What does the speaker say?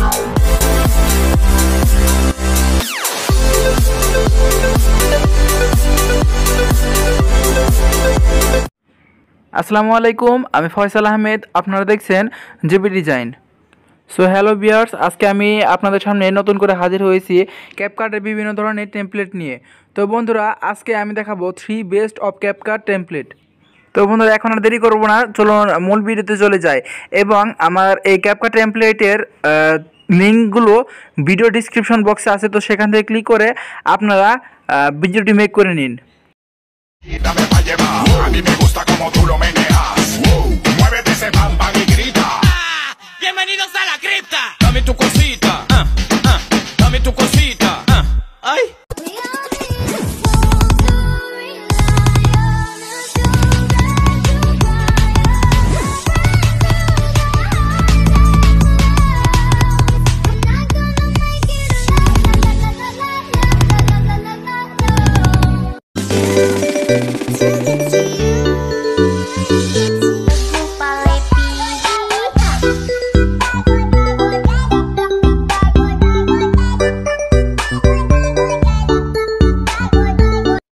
আসসালামু আলাইকুম, আমি ফয়সাল আহমেদ। আপনারা দেখছেন GP design. So hello viewers, আজকে আমি আপনাদের সামনে নতুন করে হাজির হয়েছি ক্যাপকাটের বিভিন্ন ধরনের টেমপ্লেট নিয়ে। তো বন্ধুরা, আজকে আমি দেখাবো 3 বেস্ট অফ ক্যাপকাট টেমপ্লেট। তো বন্ধুরা, এখন আর দেরি করবো না, চলুন মূল ভিডিওতে চলে যায়। এবং আমার এই ক্যাপকাট টেমপ্লেটের লিঙ্কগুলো ভিডিও ডিসক্রিপশন বক্সে আছে, তো সেখান থেকে ক্লিক করে আপনারা ভিডিওটি মেক করে নিন। Dame pa' llevar, a mí me gusta como tú lo meneas. Muévete ese pam pam y grita. Bienvenidos a la cripta. Dame tu cosita, dame tu cosita. Ay.